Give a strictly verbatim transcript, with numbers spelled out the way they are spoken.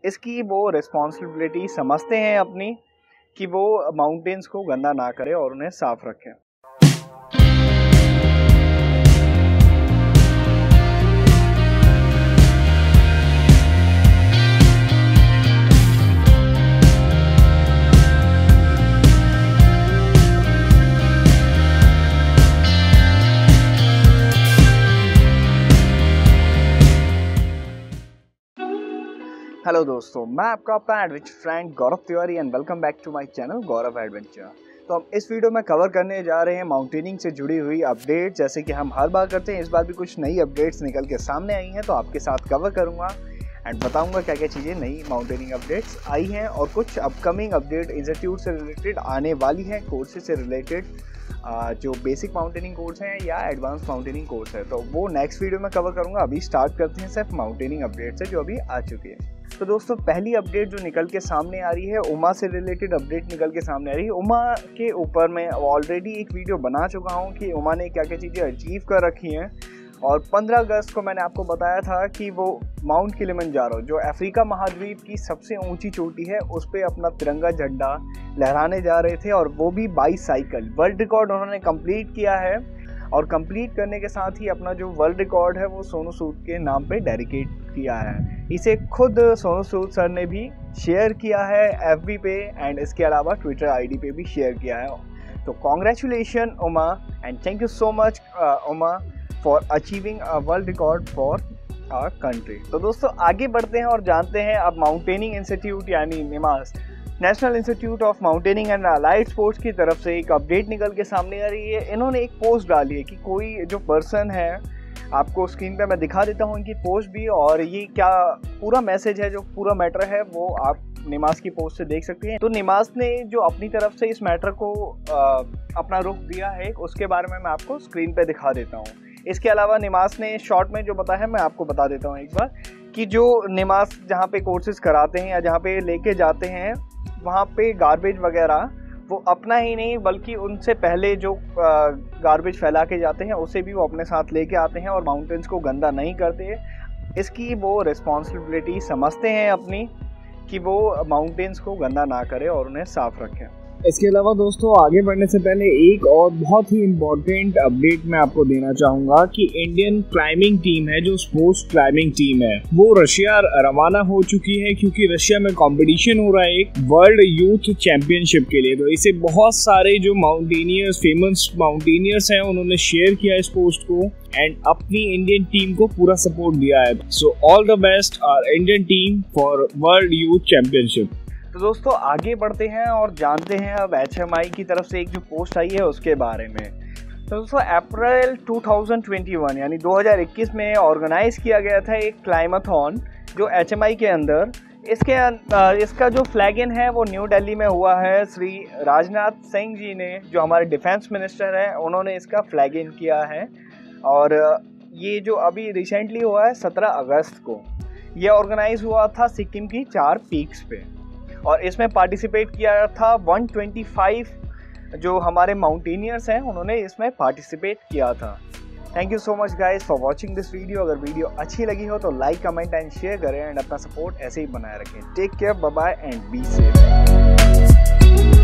इसकी वो रिस्पॉन्सिबिलिटी समझते हैं अपनी कि वो माउंटेन्स को गंदा ना करे और उन्हें साफ रखें। हेलो दोस्तों, मैं आपका अपना adventure friend Gaurav Tiwari and welcome back to my channel Gaurav adventure. तो हम इस वीडियो में कवर करने जा रहे हैं माउंटेनिंग से जुड़ी हुई अपडेट। जैसे कि हम हर बार करते हैं, इस बार भी कुछ नई अपडेट्स निकल के सामने आई हैं, तो आपके साथ कवर करूंगा एंड बताऊंगा क्या क्या चीज़ें नई माउंटेनिंग अपडेट्स आई हैं और कुछ अपकमिंग अपडेट इंस्टीट्यूट से रिलेटेड आने वाली हैं, कोर्सेज से रिलेटेड, जो बेसिक माउंटेनिंग कोर्स हैं या एडवांस माउंटेनिंग कोर्स है, तो वो नेक्स्ट वीडियो में कवर करूंगा। अभी स्टार्ट करते हैं सिर्फ माउंटेनिंग अपडेट से जो अभी आ चुकी है। तो दोस्तों, पहली अपडेट जो निकल के सामने आ रही है, उमा से रिलेटेड अपडेट निकल के सामने आ रही है। उमा के ऊपर मैं ऑलरेडी एक वीडियो बना चुका हूं कि उमा ने क्या क्या चीज़ें अचीव कर रखी हैं, और पंद्रह अगस्त को मैंने आपको बताया था कि वो माउंट किलिमंजारो, जो अफ्रीका महाद्वीप की सबसे ऊंची चोटी है, उस पर अपना तिरंगा झंडा लहराने जा रहे थे, और वो भी बाई साइकिल। वर्ल्ड रिकॉर्ड उन्होंने कंप्लीट किया है, और कंप्लीट करने के साथ ही अपना जो वर्ल्ड रिकॉर्ड है वो सोनू सूद के नाम पे डेडिकेट किया है। इसे खुद सोनू सूद सर ने भी शेयर किया है एफबी पे, एंड इसके अलावा ट्विटर आईडी पे भी शेयर किया है। तो congratulation Uma, and thank you so much Uma for achieving a world record for our country. तो दोस्तों, आगे बढ़ते हैं और जानते हैं अब माउंटेनिंग इंस्टीट्यूट यानी NIMAS, national institute of mountaineering and allied sports की तरफ से एक अपडेट निकल के सामने आ रही है। इन्होंने एक पोस्ट डाली है कि कोई जो पर्सन है, आपको स्क्रीन पे मैं दिखा देता हूँ इनकी पोस्ट भी, और ये क्या पूरा मैसेज है, जो पूरा मैटर है वो आप निमास की पोस्ट से देख सकते हैं। तो निमास ने जो अपनी तरफ से इस मैटर को आ, अपना रुख दिया है, उसके बारे में मैं आपको स्क्रीन पे दिखा देता हूँ। इसके अलावा निमास ने शॉर्ट में जो बताया है मैं आपको बता देता हूँ एक बार, कि जो निमास जहाँ पे कोर्सेज कराते हैं या जहाँ पे लेके जाते हैं, वहाँ पे गार्बेज वगैरह वो अपना ही नहीं बल्कि उनसे पहले जो गार्बेज फैला के जाते हैं उसे भी वो अपने साथ लेके आते हैं और माउंटेन्स को गंदा नहीं करते। इसकी वो रिस्पॉन्सिबिलिटी समझते हैं अपनी कि वो माउंटेन्स को गंदा ना करे और उन्हें साफ रखें। इसके अलावा दोस्तों, आगे बढ़ने से पहले एक और बहुत ही इम्पोर्टेंट अपडेट मैं आपको देना चाहूँगा कि इंडियन क्लाइंबिंग टीम है, जो स्पोर्ट्स क्लाइंबिंग टीम है, वो रशिया रवाना हो चुकी है, क्योंकि रशिया में कंपटीशन हो रहा है एक वर्ल्ड यूथ चैंपियनशिप के लिए। तो इसे बहुत सारे जो माउंटेनियर्स, फेमस माउंटेनियर्स हैं, उन्होंने शेयर किया इस पोस्ट को एंड अपनी इंडियन टीम को पूरा सपोर्ट दिया है। So all the best our Indian team for world youth championship. तो दोस्तों, आगे बढ़ते हैं और जानते हैं अब एच एम आई की तरफ से एक जो पोस्ट आई है उसके बारे में। तो दोस्तों, अप्रैल दो हज़ार इक्कीस यानी दो हज़ार इक्कीस में ऑर्गेनाइज किया गया था एक क्लाइमाथॉन जो एच एम आई के अंदर। इसके इसका जो फ्लैग इन है वो न्यू दिल्ली में हुआ है। श्री राजनाथ सिंह जी ने, जो हमारे डिफेंस मिनिस्टर हैं, उन्होंने इसका फ्लैग इन किया है, और ये जो अभी रिसेंटली हुआ है सत्रह अगस्त को, ये ऑर्गेनाइज हुआ था सिक्किम की चार पीक्स पे, और इसमें पार्टिसिपेट किया था एक सौ पच्चीस जो हमारे माउंटेनियर्स हैं, उन्होंने इसमें पार्टिसिपेट किया था। Thank you so much guys for watching this video. अगर वीडियो अच्छी लगी हो तो लाइक, कमेंट एंड शेयर करें, एंड अपना सपोर्ट ऐसे ही बनाए रखें। Take care, bye bye and be safe.